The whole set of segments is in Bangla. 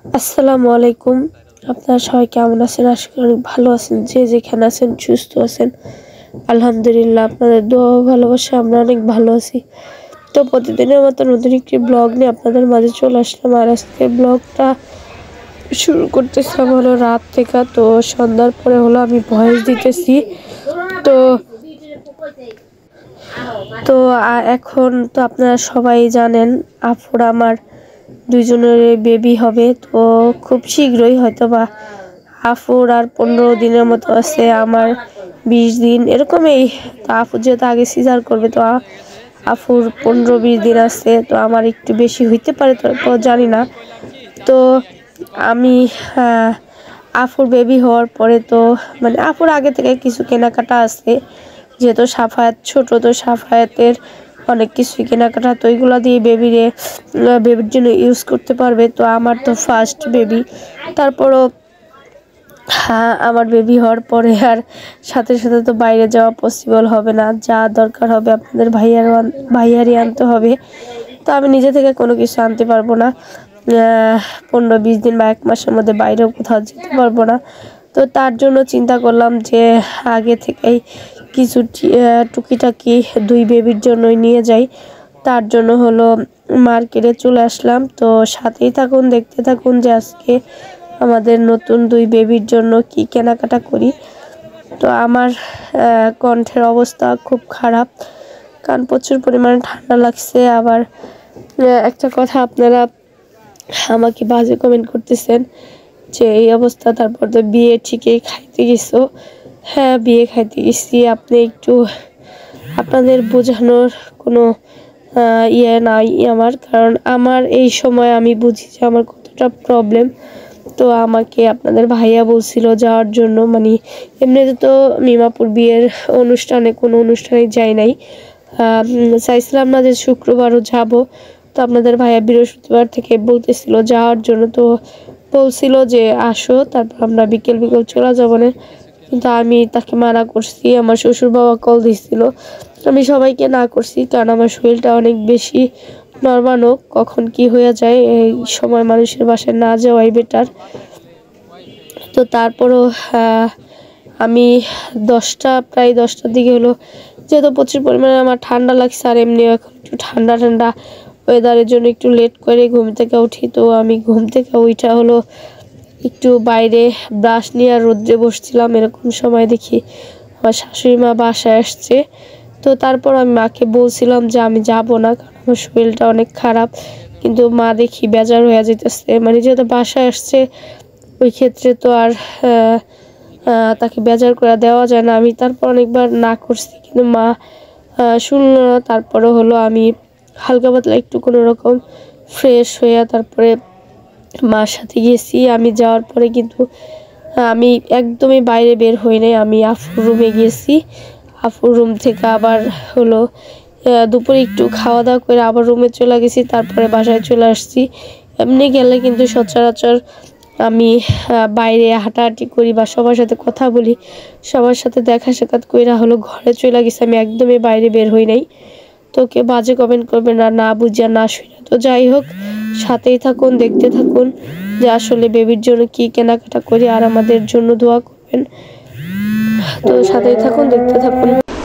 আসসালামু আলাইকুম। আপনারা সবাই কেমন আছেন? আশা করি অনেক ভালো আছেন। যে যেখানে আছেন সুস্থ আছেন, আলহামদুলিল্লাহ। আপনাদের দোয়া ও ভালোবাসা আমরা অনেক ভালো আছি। তো প্রতিদিনের মতো নতুন একটি ব্লগ নিয়ে আপনাদের মাঝে চলে আসলাম। আর আজকের ব্লগটা শুরু করতেছিলাম হলো রাত থেকে। তো সন্ধ্যার পরে হলো আমি ভয়েস দিতেছি। তো তো এখন তো আপনারা সবাই জানেন আপুর আমার দুইজনের বেবি হবে। তো খুব শীঘ্রই হয়তো বা আফুর আর 15 দিনের মতো আছে, আমার 20 দিন এরকমই। তো আফু যেহেতু আগে সিজার করবে, তো আফুর 15-20 দিন আছে। তো আমার একটু বেশি হইতে পারে, তো জানি না। তো আমি আফুর বেবি হওয়ার পরে তো মানে আফুর আগে থেকে কিছু কেনাকাটা আছে, যেহেতু সাফায়াত ছোট, তো সাফায়াতের অনেক কিছু কেনাকাটা, তো ওইগুলো দিয়ে বেবির জন্য ইউজ করতে পারবে। তো আমার তো ফার্স্ট বেবি, তারপরও আমার বেবি হওয়ার পরে আর সাথে সাথে তো বাইরে যাওয়া পসিবল হবে না। যা দরকার হবে আপনাদের ভাইয়ারই আনতে হবে। তো আমি নিজে থেকে কোনো কিছু আনতে পারবো না। 15-20 দিন বা 1 মাসের মধ্যে বাইরেও কোথাও যেতে পারবো না। তো তার জন্য চিন্তা করলাম যে আগে থেকেই কিছু টুকিটাকি 2 বেবির জন্যই নিয়ে যাই। তার জন্য হলো মার্কেটে চলে আসলাম। তো সাথেই থাকুন, দেখতে থাকুন যে আজকে আমাদের নতুন 2 বেবির জন্য কি কেনাকাটা করি। তো আমার কণ্ঠের অবস্থা খুব খারাপ, কারণ প্রচুর পরিমাণে ঠান্ডা লাগছে। আবার একটা কথা, আপনারা আমাকে বাজে কমেন্ট করতেছেন যে এই অবস্থা, তারপর তো বিয়ে ঠিকই খাইতে গেছো। হ্যাঁ, বিয়ে খাইতে গেছি। আপনি একটু আপনাদের বোঝানোর কোনো ইয়ে নাই আমার, কারণ আমার এই সময় আমি বুঝি যে আমার কতটা প্রবলেম। তো আমাকে আপনাদের ভাইয়া বলছিল যাওয়ার জন্য, মানে এমনিতে তো মিমাপুর বিয়ের কোনো অনুষ্ঠানে যাই নাই। চাইছিলাম না যে শুক্রবারও যাব। তো আপনাদের ভাইয়া বৃহস্পতিবার থেকে বলতেছিল যাওয়ার জন্য। তো বলছিল যে আসো, তারপর আমরা বিকেল চলে যাবো না। কিন্তু আমি তাকে মানা করছি। আমার শ্বশুর বাবা কল দিচ্ছিল, আমি সবাইকে না করছি, কারণ আমার শরীরটা অনেক বেশি নরমানক, কখন কি হয়ে যায় এই সময় মানুষের বাসায় না যাওয়াই বেটার। তো তারপরও আমি প্রায় 10টার দিকে হলো, যেহেতু প্রচুর পরিমাণে আমার ঠান্ডা লাগছে, আর এমনি এখন একটু ঠান্ডা ওয়েদারের জন্য একটু লেট করে ঘুম থেকে উঠি। তো আমি ঘুম থেকে উঠা হলো একটু বাইরে ব্রাশ নিয়ে আর রোদ্রে বসছিলাম, এরকম সময় দেখি আমার শাশুড়ি মা বাসায় আসছে। তো তারপর আমি মাকে বলছিলাম যে আমি যাব না, কারণ আমার শরীরটা অনেক খারাপ। কিন্তু মা দেখি বেজার হয়ে যেতেছে, মানে যেহেতু বাসায় আসছে ওই ক্ষেত্রে তো আর তাকে বেজার করে দেওয়া যায় না। আমি তারপর অনেকবার না করছি, কিন্তু মা শুনলো না। তারপরে হলো আমি হালকা পাতলা একটু কোনো রকম ফ্রেশ হয়ে তারপরে মার সাথে গেছি। আমি যাওয়ার পরে কিন্তু আমি একদমই বাইরে বের হই নাই, আমি আফুর রুমে গেছি। আফুর রুম থেকে আবার হলো দুপুরে একটু খাওয়া দাওয়া করে আবার রুমে চলে গেছি, তারপরে বাসায় চলে আসছি। এমনি গেলে কিন্তু সচরাচর আমি বাইরে হাঁটাহাঁটি করি বা সবার সাথে কথা বলি, সবার সাথে দেখা সাক্ষাৎ কইরা হলো ঘরে চলে গেছি। আমি একদমই বাইরে বের হই নাই। তো কেউ বাজে কমেন্ট করবে না, না বুঝিয়া না শুনে। তো যাই হোক, সাথেই থাকুন, দেখতে থাকুন যে আসলে বেবির জন্য কি কেনাকাটা করি, আর আমাদের জন্য দোয়া করবেন। তো সাথেই থাকুন, দেখতে থাকুন।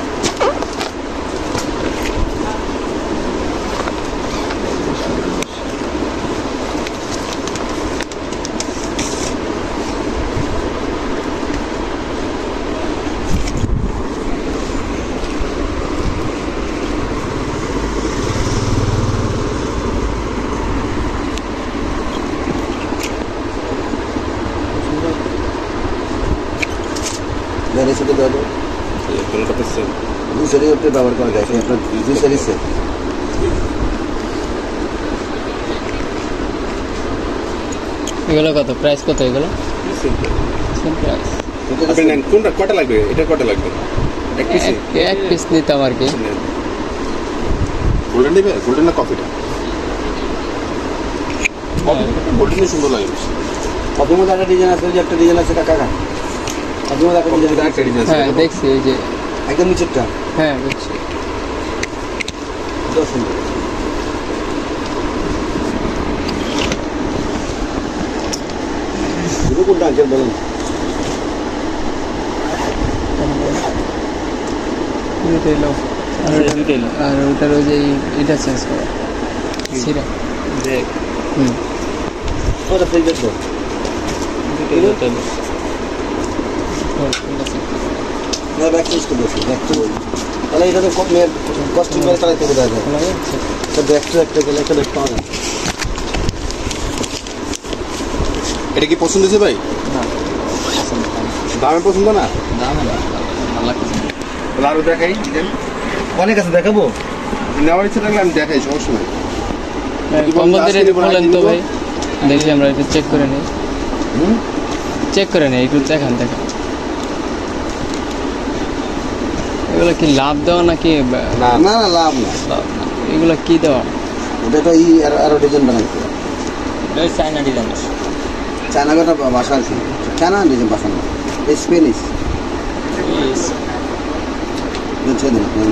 मैंने इसे दे दो कोलकाता से दूसरी अपने बाबर को गए थे अपना दूसरी से এগুলো কত প্রাইস, কত এগুলো? Same price. আপনি নেন কোনটা, কটা লাগবে? এটা কটা লাগবে? এক পিস নিতাম আর কি। গোল্ডেন নেবে? গোল্ডেন না কফিটা? গোল্ডেন সুন্দর লাগে। কফির মধ্যে একটা ডিজাইন আছে, যে একটা ডিজাইন আছে কাকা কফির মধ্যে একটা ডিজাইন আছে। হ্যাঁ দেখছি, এই যে একদম নিচেরটা। হ্যাঁ বুঝছি। সুন্দর। কোনটা আনছেন বলুন? দুটো এলো আর ওটার ওই যে এটা চেঞ্জ করা সিরা হুম ওটা ফ্রিজ দেখবো। না ব্যাক চেঞ্জ করে দিচ্ছি, ব্যাক তো তাহলে এটা তো কম কস্টিং করে চালাইতে বোঝা যায়। তো ব্যাক তো একটা গেলে একটা ব্যাক পাওয়া যায়। এটা কি পছন্দ হয়েছে ভাই? দামে পছন্দ না? তাহলে আরো দেখাই ডিজাইন। অনেক আছে, দেখাবো? নেওয়ার ইচ্ছা থাকলে আমি দেখাই, সমস্যা নাই। কম্বলদের এটা বলেন তো ভাই, দেখি আমরা একটু চেক করে নিই। চেক করে নিই একটু, দেখান দেখান। এগুলো কি লাভ দেওয়া নাকি না না না, লাভ না। এগুলো কি দেওয়া? ওটা তো আরো ডিজাইন বানাইছে। China design. চায়না একটা ভাষা আছে, চায়না ডিজাইন ভাষা না, স্পেনিশ। ছেড়ে দিন আপনি।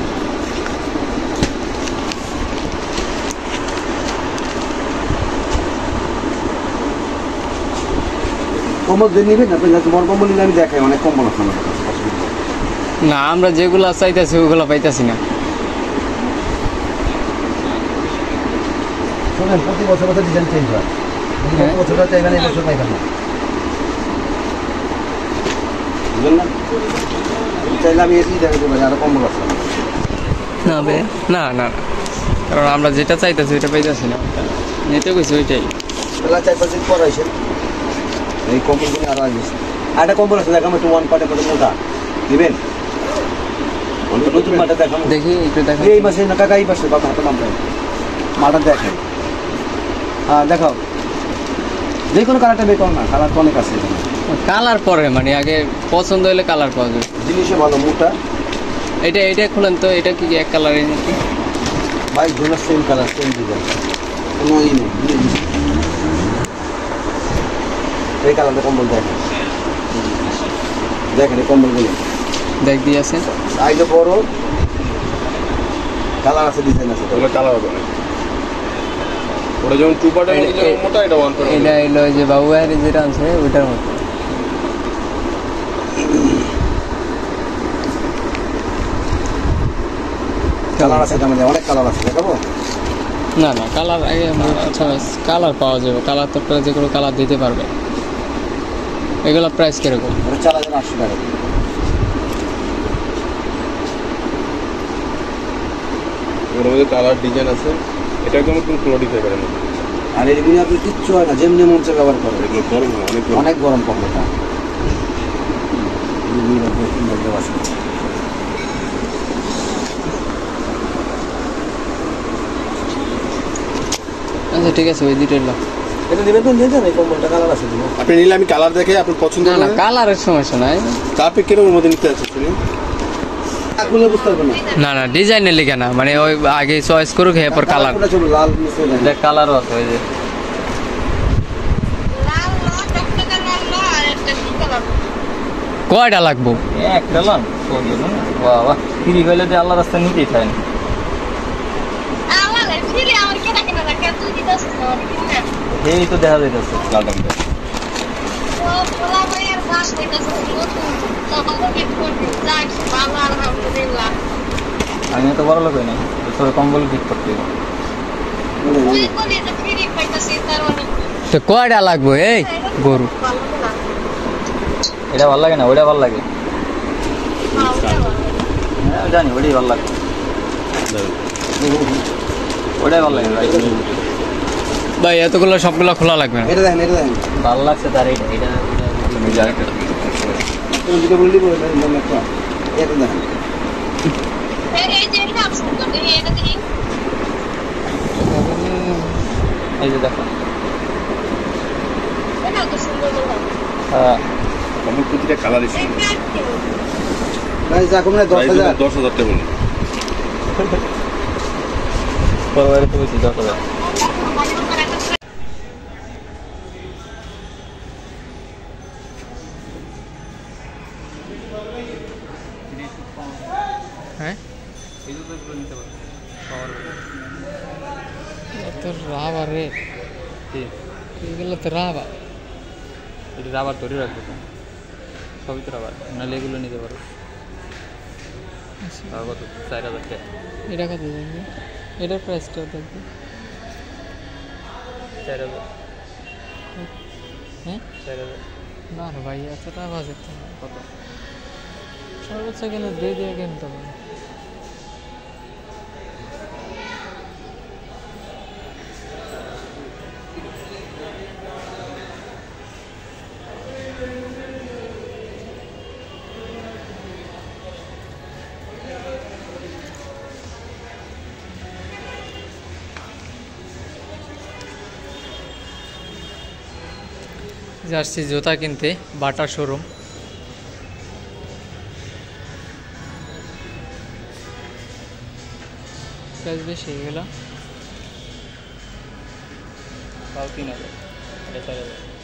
কম্বল দিয়ে নেবেন আপনি, বড় কম্বল নিলে আমি দেখাই, অনেক কম্বল আছে আমার কাছে। না, আমরা যেগুলো চাইতেছি ওগুলো পাইতেছি না। শোনেন, প্রতি বছর বছর ডিজাইন চেঞ্জ হয়। বছরটা চাইবেন, এই বছর পাইবেন না, বুঝলেন না? চাইলে আমি এসেই দেখাতে পারি, আরো কম্বল আছে। না বে, না না না, কারণ আমরা যেটা চাইতেছি ওইটা পাইতেছি না। নিতে গেছি ওইটাই। তাহলে 4-5 দিন পর আইসেন, এই কম্বলগুলো আরো আসবে। আর একটা কম্বল আছে, দেখাবো একটু ওয়ান পার্টের মধ্যে মোটা দিবেন। নতুন মাটা দেখাবো, দেখি একটু দেখা। এই মাসে না কাকা, এই মাসে বাবা হাতে নাম দেয় মাটা দেখেন। হ্যাঁ দেখাও, যে কোনো কালারটা বের করো না, কালার তো অনেক আছে। কালার পরে মানে আগে পছন্দ হলে কালার পাওয়া যাবে। জিনিসও ভালো, মোটা। এটা খুলেন তো, এটা কি এক কালারের নাকি? ভাই দুটো সেম কালার, সেম ডিজাইন, কোনো ই নেই। এই কালারটা কম্বল দেখেন, দেখেন এই কম্বলগুলো দেখ দিয়ে আছে। সাইজে বড়, কালার আছে, ডিজাইন আছে। ওগুলো কালার হবে না। ওটা যেমন 2 পার্টের মধ্যে যেমন মোটা, এটা 1 পার্ট। এটা এলো যে বাবু ভাইয়ের যেটা আছে ওইটার মতো। কালার আছে আমাদের, অনেক কালার আছে, দেখাবো? না না, কালার আগে কালার পাওয়া যাবে। কালার তো আপনারা যে কোনো কালার দিতে পারবে। এগুলো প্রাইস কিরকম? ওটা 4,800 টাকা। ওর মধ্যে কালার ডিজাইন আছে। এটা একদম কোনো কোয়ালিটি পাবে না। আর এগুলো আপনি কিচ্ছু হয় না, যেমনি মন চায় ব্যবহার করেন। এগুলো গরম না, অনেক গরম। অনেক গরম কম্বলটা। আচ্ছা ঠিক আছে, ওই দুটোই লাভ। এটা নেবেন তো নিয়ে যান, এই কম্বলটা কালার আছে। আপনি নিলে আমি কালার দেখে আপনি পছন্দ না না, করেন। কালারের সমস্যা নাই। তা আপনি কিরকম মধ্যে নিতে চাচ্ছেন শুনি? খুলে বুঝতে পারবেন না। না না, ডিজাইনের লিখে না, মানে ওই আগে চয়েস করুক, এরপর কালার। কোনটা চলবে, লাল মিশে যায়। দেখ কালারও আছে ওই যে। কয়টা লাগবো? একটা লান বাবা ফ্রি হইলে যে আল্লাহ রাস্তা নিতেই চায় না। এই তো দেখা যাইতেছে লালটা ভিতরে। আমি তো বড় লোক হই নাই, তোর কম্বল ঠিক করতে হবে। তো কয়টা লাগবো এই গরু? এটা ভালো লাগে না, ওইটা ভালো লাগে। হ্যাঁ জানি, ওইটাই ভালো লাগে, ওইটাই ভালো লাগে ভাই। ভাই এতগুলো সবগুলো খোলা লাগবে না। এটা দেখেন, এটা দেখেন। ভালো লাগছে তার এটা এটা তুমি যেটা বললি বলবেন একটা। এটা দেখেন। এই যে দেখো। হ্যাঁ আমি প্রতিটা কালার ইস্যু প্রাইস রাখুন না 10,000। 10,000 টাকা বলি। পরে তো বলছি 10,000। হ্যাঁ এত রাবা রে, এগুলো তো রাবা। এটা রাবার তৈরি রাখবো তো, সবই তো রাবার, নাহলে এগুলো নিতে পারো। তাও কত 4,000 টাকা। এটা কত থাকবে? এটার প্রাইসটা থাকবে 4,000। হ্যাঁ 4,000 না রে ভাই, এতটা বাজেট থাকবে। কত? সর্বোচ্চ গেলে 2 দিয়ে কিনতে পারবে। যাচ্ছি জুতা কিনতে বাটার শোরুম। প্রাইস বেশি এগুলো। তাও 3,000, এটা 4,000।